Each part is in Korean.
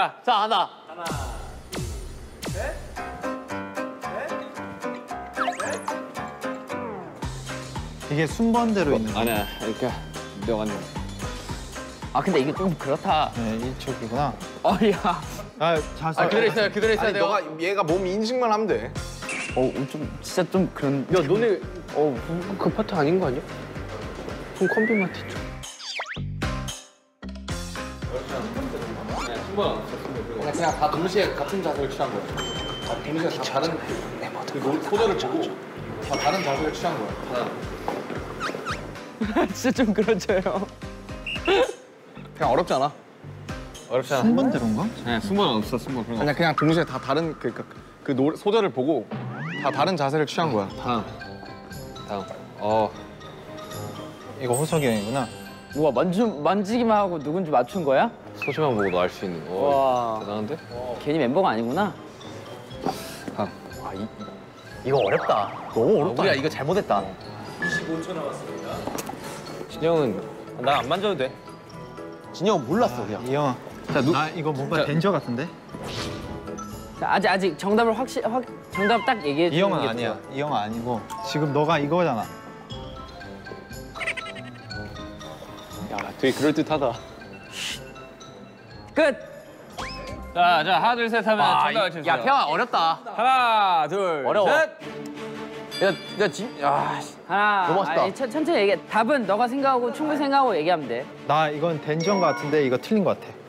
자, 하나. 이게 순번대로 있는 거야. 아니야, 이렇게 내려가는. 아, 근데 이게 좀 그렇다. 네, 이쪽이구나. 야. 자세. 그대로 있어요, 그대로 있어야 아니, 돼요. 너가 얘가 몸 인식만 하면 돼. 좀 진짜 좀 그런. 야, 너네 그 파트 아닌 거 아니야? 좀 컴비 마트 좀. 그냥 다 동시에 같은 자세를 취한 거야. 동시에 다 다른 소절을 보고 다 다른 자세를 취한 거야. 진짜 좀 그렇죠요. 그냥 어렵지 않아. 어렵지 않아. 순번대로인가? 네, 순번은 없어, 순번 그런 거. 아니야 그냥 동시에 다 다른 소절을 보고 다 다른 자세를 취한 거야. 다음. 이거 호석이 형이구나. 누가 만지기만 하고 누군지 맞춘 거야? 소식만 보고도 알 수 있는. 와. 대단한데? 괜히 멤버가 아니구나. 이거 어렵다. 너무 어렵다. 우리가 이거 잘못했다. 진영은 난 안 만져도 돼. 진영은 몰랐어 그냥. 이 형. 아 이거 뭔가 댄저 같은데? 자, 아직 정답을 정답 딱 얘기해 주는 이 형은 게 아니야. 좋아. 이 형은 아니고 지금 너가 이거잖아. 야, 되게 그럴듯하다. 끝. 자, 하나, 둘, 셋 하면 정답 맞춰주세요. 야 태양 어렵다. 하나, 둘, 어려워. 셋. 하나. 너무 맛있다. 아니, 천천히 얘기해. 답은 너가 생각하고 충분히 생각하고 얘기하면 돼. 나 이건 댄저인 것 같은데 이거 틀린 것 같아.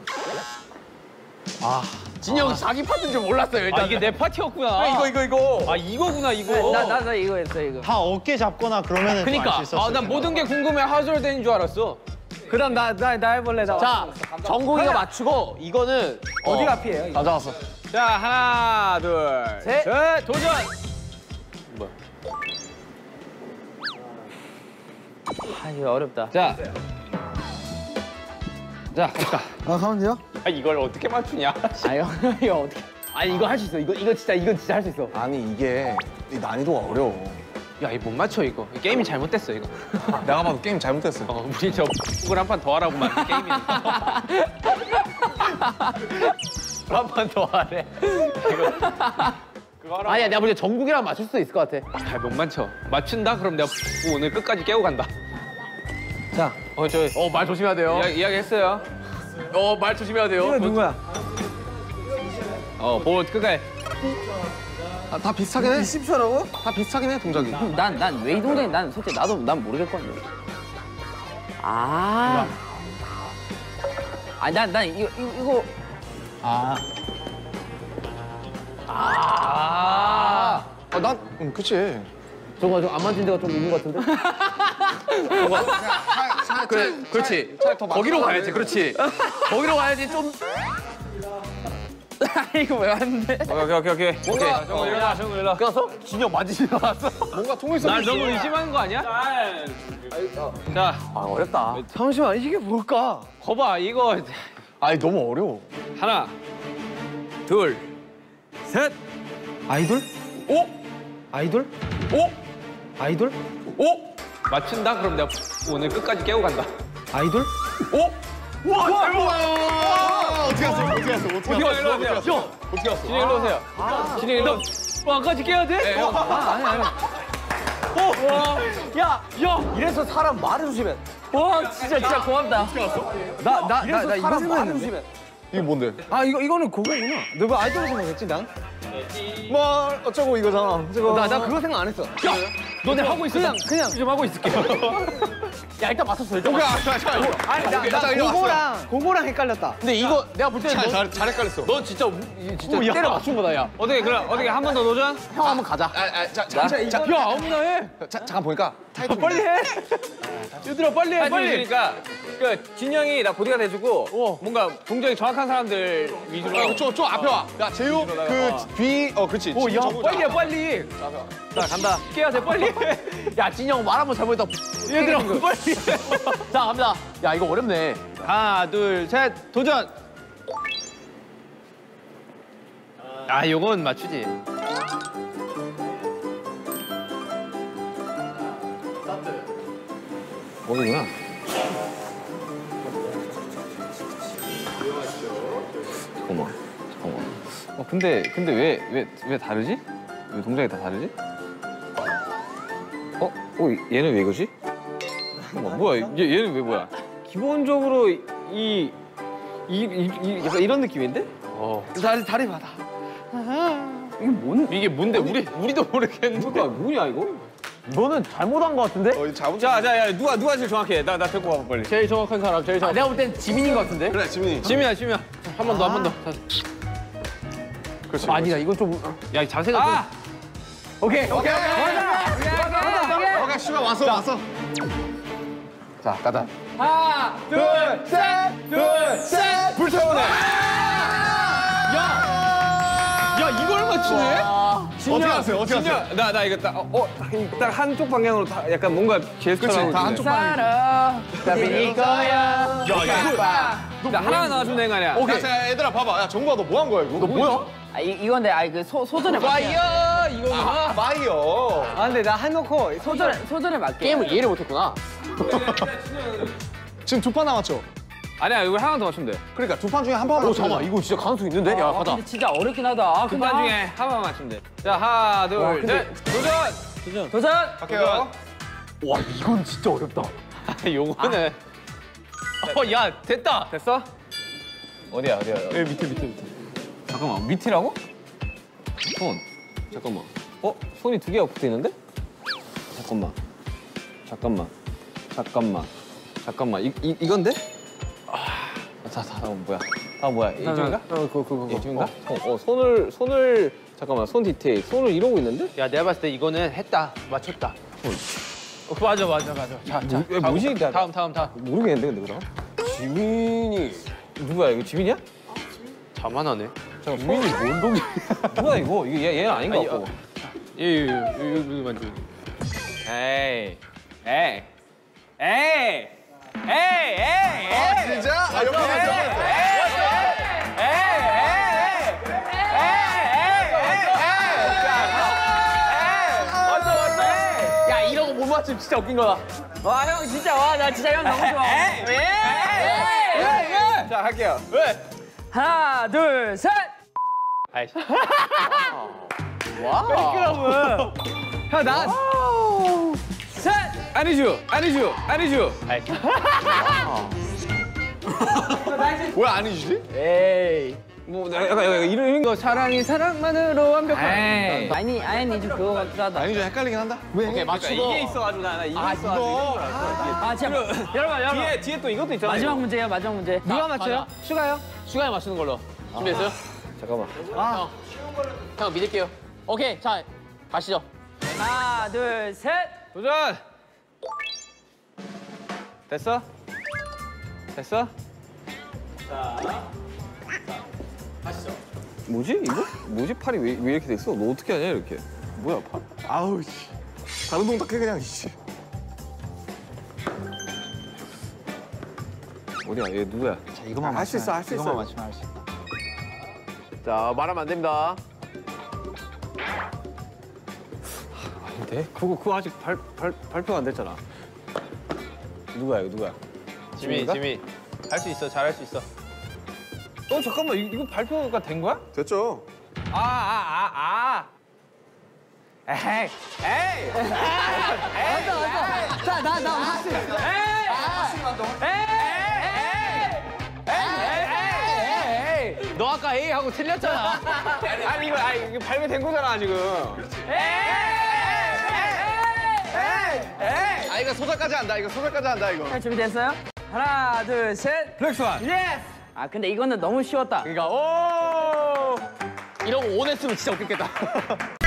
진영이 자기 파트인 줄 몰랐어요 일단. 이게 내 파티였구나. 이거. 아, 이거구나, 이거. 나 이거 했어 이거. 다 어깨 잡거나 그러면은 그니까. 알수 있었어. 난 모든 게 궁금해 하절되는 줄 알았어. 그럼 나 해볼래. 자 정국이가 맞추고 이거는 어디가 앞이에요? 이거? 가져왔어. 자, 하나, 둘, 셋. 도전! 아 이거 어렵다. 자, 갑시다. 가면 돼요? 아, 이걸 어떻게 맞추냐? 아 이거 어떻게? 아니 이거 할 수 있어. 이건 진짜 할 수 있어. 아니 이게 이 난이도가 어려워. 야, 이거 못 맞춰, 이거. 게임이 잘못됐어, 이거. 내가 봐도 게임 잘못됐어. 우리 저 X를 한 판 더 하라고만, 게임이. 한 번 더 하래. 그거 하라고. 아니야 내가 보기엔 정국이랑 맞출 수도 있을 것 같아. 잘 못 맞춰. 맞춘다? 그럼 내가 오늘 끝까지 깨고 간다. 자. 말 조심해야 돼요. 이야기했어요. 말 조심해야 돼요. 이거 누구야? 보고 끝까지. 다 비슷하긴 해. 20초라고? 다 비슷하긴 해 동작이. 난 왜 이 동작이 난 솔직히 난 모르겠거든. 아. 아니 난 이거 난 그치. 저거 안 맞은 데가 좀 있는 것 같은데? 그래, 그렇지. 거기로 가야지, 그렇지. 거기로 가야지 좀. 이거 왜 왔는데? 오케이. 정우 일어나, 정우 일어나. 가서 진영 맞으시 나왔어. 뭔가 통일성이 날 있어. 너무 의심하는 거 아니야? 자, 아 어렵다. 잠시만 이게 뭘까? 거봐, 이거. 아니 너무 어려워. 하나, 둘, 셋. 아이돌? 오! 아이돌? 오! 아이돌? 오! 맞춘다? 그럼 내가 오늘 끝까지 깨고 간다. 아이돌? 오! 와 대박! 어떻게 왔어? 어떻게 일로 오세요? 어떻게 왔어? 진영 일로 오세요. 진영 일로. 끝까지 깨야 돼? 아니. 야, 이래서 사람 말을 조심해. 와 진짜 고맙다. 나 이거 생각했는데. 이게 뭔데? 아 이거는 그거구나. 너가 아이돌 생각했지 난? 뭐 어쩌고 이거잖아. 나 그거 생각 안 했어. 너네 하고 있어. 그냥 좀 하고 있을게. 야 일단 맞췄어 일단. 아니 나 그거랑 헷갈렸다. 근데 이거 내가 볼 때는 잘 헷갈렸어. 너 진짜 때려 맞춘 거다 야. 어떻게 한 번 더 도전? 형 한번 가자. 야, 아무나 해. 잠깐 보니까 타이틀. 빨리 해. 얘들아 빨리 해. 빨리. 그러니까 그 진영이 나 보디가드 해주고 뭔가 동작이 정확한 사람들 위주로. 좀 앞에 와. 야 재욱 그렇지. 야 빨리 해 빨리. 자 간다. 깨야 돼 빨리. 야 진영 말 한번 잘못했다. 얘들아 빨리. 자 갑니다. 야 이거 어렵네. 하나 둘 셋 도전. 아 요건 맞추지. 어디구나. 잠깐만. 근데 왜 다르지? 왜 동작이 다 다르지? 얘는 왜 이거지? 뭐야? 얘는 왜 뭐야? 기본적으로 약간 이런 느낌인데? 다리 받아. 이게 뭔데? 우리도 모르겠는데. 뭐냐 이거? 너는 잘못한 거 같은데? 자, 누가 제일 정확해? 나 데리고 와봐 빨리. 제일 정확한 사람, 제일 정확한. 내가 볼 땐 지민인 것 같은데? 그래 지민이. 지민아. 한 번 더, 한 번 더. 그렇지. 아니다, 이건 좀. 야, 자세가 오케이. 오케이 슈가 왔어. 자, 가자. 하나, 둘, 셋! 불태우네. 야, 이걸 맞추네? 어떻게 하세요? 나 이거 딱 한쪽 방향으로 다 약간 뭔가 제스처를 다 한쪽 살아, 답이 이거야. 나 하나 나와주면 되는 거 아니야? 오케이. 자, 얘들아 봐봐. 야 정국아 너 뭐 한 거야 이거? 너 뭐야? 아, 이건데, 그 소절에 맞게. 파이어 이거구나. 마이어. 아 근데 나 해놓고 소절에 맞게. 게임을 이해를 못했구나. 지금 2판 남았죠? 아니야, 이거 하나 더 맞추면 돼. 그러니까 2판 중에 한 판만. 오, 잠깐만, 이거 진짜 가능성 있는데? 야, 아, 가자. 근데 진짜 어렵긴 하다. 아, 두 판 중에 하나만 맞추면 돼. 자, 하나, 둘, 셋. 도전! 도전! 갈게요. 와, 이건 진짜 어렵다. 요거는. 야, 됐다. 됐어? 어디야? 여기 밑에. 잠깐만, 밑이라고? 손. 잠깐만. 손이 두 개가 붙어 있는데? 잠깐만. 이건데? 뭐야? 이쪽인가? 그거. 이쪽인가? 손을 잠깐만. 손 디테일. 손을 이러고 있는데? 야, 내가 봤을 때 이거는 했다. 맞췄다. 맞아. 자. 뭐지? 다음. 모르겠는데 근데 그럼? 지민이. 누구야 이거? 지민이야? 자만하네. 지민이 뭔 동작? 뭐야 이거? 이거 얘는 아닌 것 같고. 이거 만져. 에이. 진짜? 아 옆에 야, 이런 거 못 맞추면 진짜 웃긴 거다. 와, 형 진짜, 나 진짜 형 너무 좋아. 자 할게요. 하나, 둘, 셋! 아이씨. 형, 나. 셋! 아니죠. 왜 아니지? 에이. 뭐 약간 이런 거 사랑이 사랑만으로 완벽한. 에이. 아니, 좀 그거 같기도 하다. 아니 좀 헷갈리긴 한다. 오케이, 맞추고. 이게 있어가지고 나 이게 있어가지고. 이거. 아, 진짜. 여러분. 뒤에 또 이것도 있잖아. 마지막 문제예요, 마지막 문제. 누가 맞춰요? 슈가요? 슈가에 맞추는 걸로. 준비됐어요? 잠깐만. 형, 믿을게요. 오케이, 자, 가시죠. 하나, 둘, 셋! 도전. 됐어? 뭐지 이거? 뭐지 팔이 왜 이렇게 돼 있어? 너 어떻게 하냐 이렇게? 뭐야 팔? 아우 씨. 다른 동작 해 그냥 씨. 어디야? 얘 누구야? 이거만 할 수 있어. 이거만 맞추면 할 수 있어. 자, 말하면 안 됩니다. 아닌데? 그거 아직 발표가 안 됐잖아. 누구야 이거 누구야? 지민. 할 수 있어, 잘할 수 있어. 잠깐만 이거 발표가 된 거야? 됐죠? 에이. 자, 나 할수 있어. 너 아까 A 하고 틀렸잖아. 아니 이거 발표된 거잖아 지금. 아 이거 소절까지 한다. 이거. 자, 준비됐어요? 하나, 둘, 셋! 블랙스완. 예스! 아, 근데 이거는 너무 쉬웠다. 그러니까, 오! 이러고 온 했으면 진짜 웃겼겠다.